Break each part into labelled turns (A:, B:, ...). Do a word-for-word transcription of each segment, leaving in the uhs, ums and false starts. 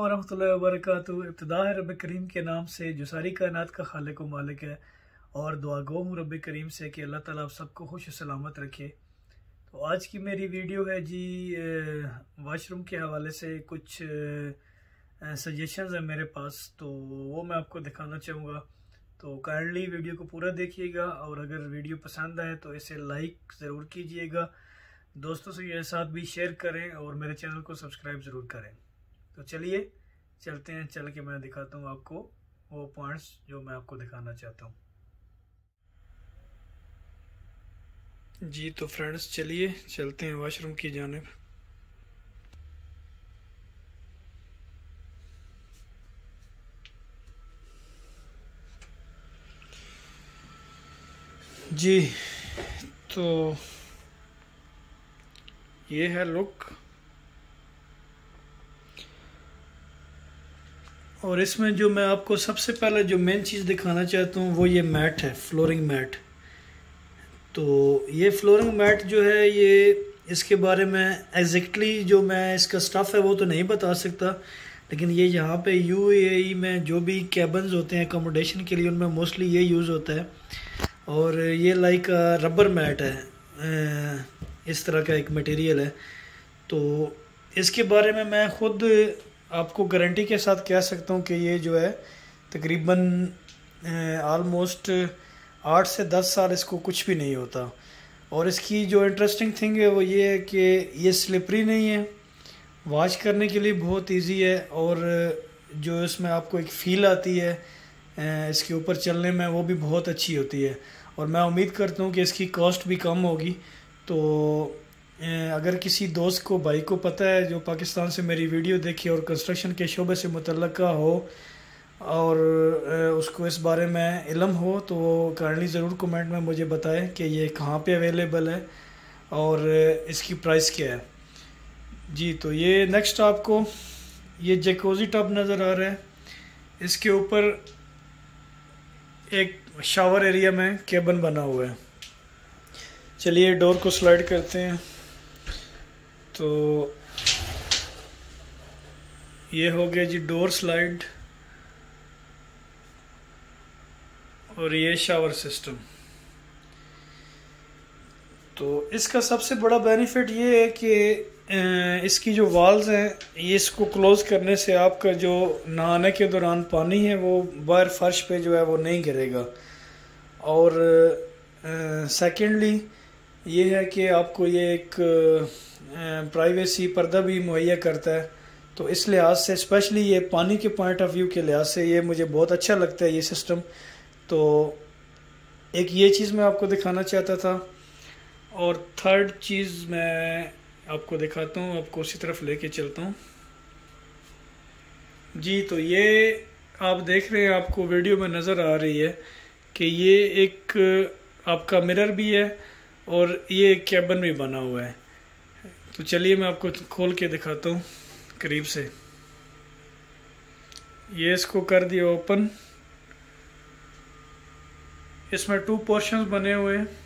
A: वरहमतुल्लाहि वबरकातुहू। इब्तिदा है रब करीम के नाम से जो सारी कायनात का खालिक व मालिक है, और दुआ गो हूँ रब करीम से कि अल्लाह ताला आप सबको खुश सलामत रखे। तो आज की मेरी वीडियो है जी वाशरूम के हवाले से कुछ सजेशंस है मेरे पास, तो वो मैं आपको दिखाना चाहूँगा। तो काइंडली वीडियो को पूरा देखिएगा, और अगर वीडियो पसंद आए तो इसे लाइक ज़रूर कीजिएगा, दोस्तों के साथ भी शेयर करें और मेरे चैनल को सब्सक्राइब ज़रूर करें। तो चलिए चलते हैं, चल के मैं दिखाता हूँ आपको वो पॉइंट्स जो मैं आपको दिखाना चाहता हूँ। जी तो फ्रेंड्स चलिए चलते हैं वॉशरूम की जानिब। जी तो ये है लुक, और इसमें जो मैं आपको सबसे पहले जो मेन चीज़ दिखाना चाहता हूँ वो ये मैट है, फ्लोरिंग मैट। तो ये फ्लोरिंग मैट जो है, ये इसके बारे में एग्जैक्टली जो मैं इसका स्टफ़ है वो तो नहीं बता सकता, लेकिन ये यहाँ पे यूएई में जो भी कैबन्स होते हैं अकोमोडेशन के लिए, उनमें मोस्टली ये यूज़ होता है। और ये लाइक रबर मैट है, इस तरह का एक मटेरियल है। तो इसके बारे में मैं ख़ुद आपको गारंटी के साथ कह सकता हूँ कि ये जो है तकरीबन आलमोस्ट आठ से दस साल इसको कुछ भी नहीं होता। और इसकी जो इंटरेस्टिंग थिंग है वो ये है कि ये स्लिपरी नहीं है, वॉश करने के लिए बहुत इजी है, और जो इसमें आपको एक फ़ील आती है इसके ऊपर चलने में वो भी बहुत अच्छी होती है। और मैं उम्मीद करता हूँ कि इसकी कॉस्ट भी कम होगी। तो अगर किसी दोस्त को, भाई को पता है जो पाकिस्तान से मेरी वीडियो देखी और कंस्ट्रक्शन के शोबे से मुतल्लका हो और उसको इस बारे में इल्म हो, तो वो काइंडली ज़रूर कमेंट में मुझे बताएं कि ये कहाँ पे अवेलेबल है और इसकी प्राइस क्या है। जी तो ये नेक्स्ट आपको ये जैकोज़ी टब नज़र आ रहा है, इसके ऊपर एक शावर एरिया में केबिन बना हुआ है। चलिए डोर को स्लाइड करते हैं। तो ये हो गया जी डोर स्लाइड, और ये शावर सिस्टम। तो इसका सबसे बड़ा बेनिफिट ये है कि इसकी जो वॉल्स हैं, ये इसको क्लोज करने से आपका जो नहाने के दौरान पानी है वो बाहर फर्श पे जो है वो नहीं गिरेगा। और सेकेंडली ये है कि आपको ये एक प्राइवेसी पर्दा भी मुहैया करता है। तो इस लिहाज से, स्पेशली ये पानी के पॉइंट ऑफ व्यू के लिहाज से, ये मुझे बहुत अच्छा लगता है ये सिस्टम। तो एक ये चीज़ मैं आपको दिखाना चाहता था, और थर्ड चीज़ मैं आपको दिखाता हूँ, आपको उसी तरफ लेके चलता हूँ। जी तो ये आप देख रहे हैं, आपको वीडियो में नज़र आ रही है कि ये एक आपका मिरर भी है और ये एक कैबिन भी बना हुआ है। तो चलिए मैं आपको खोल के दिखाता हूँ करीब से। ये इसको कर दिया ओपन, इसमें टू पोर्शंस बने हुए हैं।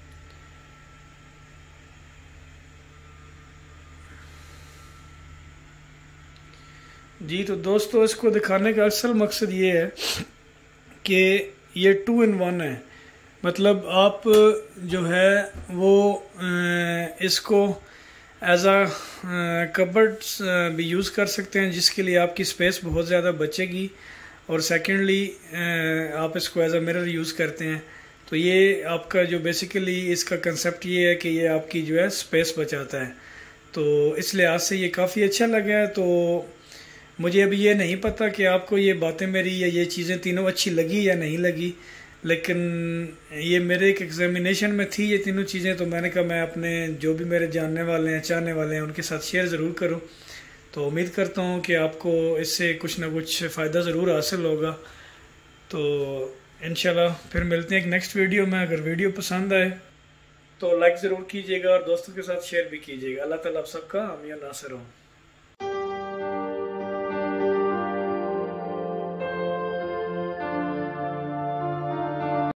A: जी तो दोस्तों, इसको दिखाने का असल मकसद ये है कि ये टू इन वन है। मतलब आप जो है वो इसको एज आ कबर्ड भी यूज़ कर सकते हैं, जिसके लिए आपकी स्पेस बहुत ज़्यादा बचेगी। और सेकेंडली आप इसको एज आ मिरर यूज़ करते हैं। तो ये आपका जो बेसिकली इसका कंसेप्ट ये है कि ये आपकी जो है स्पेस बचाता है। तो इस लिहाज से ये काफ़ी अच्छा लगा है। तो मुझे अभी ये नहीं पता कि आपको ये बातें मेरी या ये चीज़ें तीनों अच्छी लगी या नहीं लगी, लेकिन ये मेरे एक एग्जामिनेशन में थी ये तीनों चीज़ें। तो मैंने कहा मैं अपने जो भी मेरे जानने वाले हैं, चाहने वाले हैं, उनके साथ शेयर ज़रूर करूं। तो उम्मीद करता हूं कि आपको इससे कुछ ना कुछ फ़ायदा ज़रूर हासिल होगा। तो इंशाल्लाह फिर मिलते हैं एक नेक्स्ट वीडियो में। अगर वीडियो पसंद आए तो लाइक ज़रूर कीजिएगा और दोस्तों के साथ शेयर भी कीजिएगा। अल्लाह ताला आप सबका हामी और नासिर हो।